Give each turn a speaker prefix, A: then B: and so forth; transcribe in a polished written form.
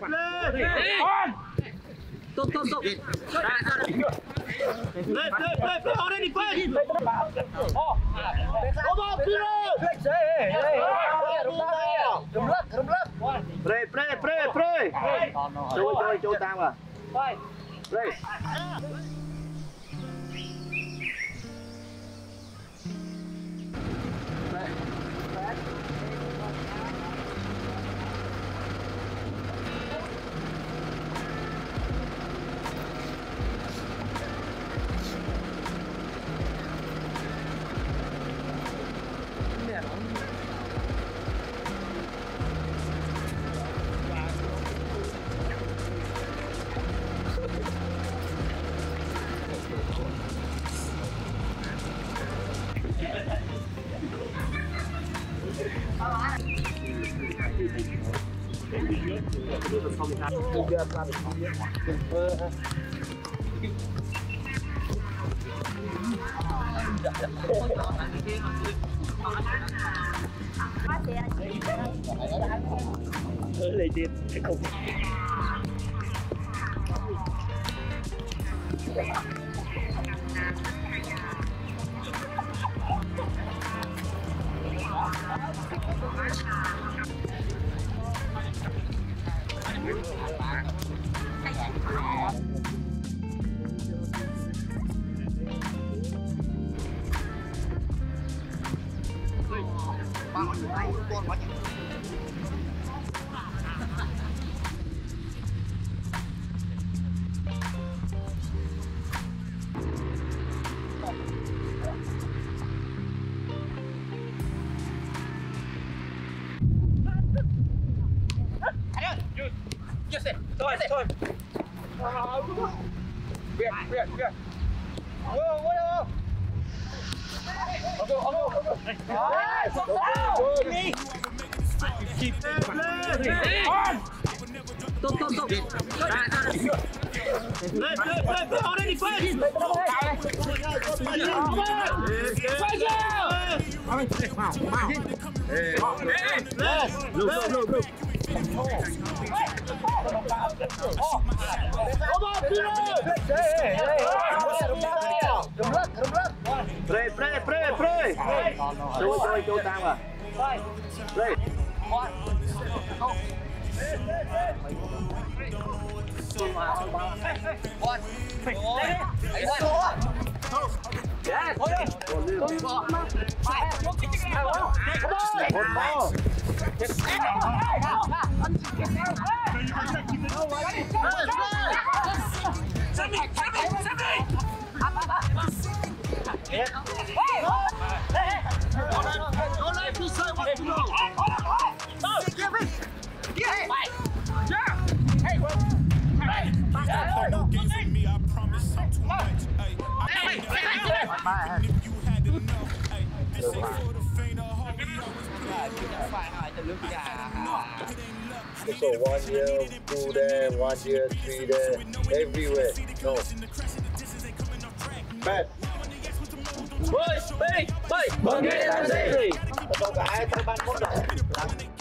A: Stop. Play already, play. Come on, Peter. Play. Chui tam à. Play. Lấy tiền không. Thôi. Biệt. Vô. Stop. Play already, play. Play. Chui tam à. Play. So 1 year, 2 there, 1 year, 3 there, everywhere. No. Bad. Bơi. Bơi. Bơi. Bơi.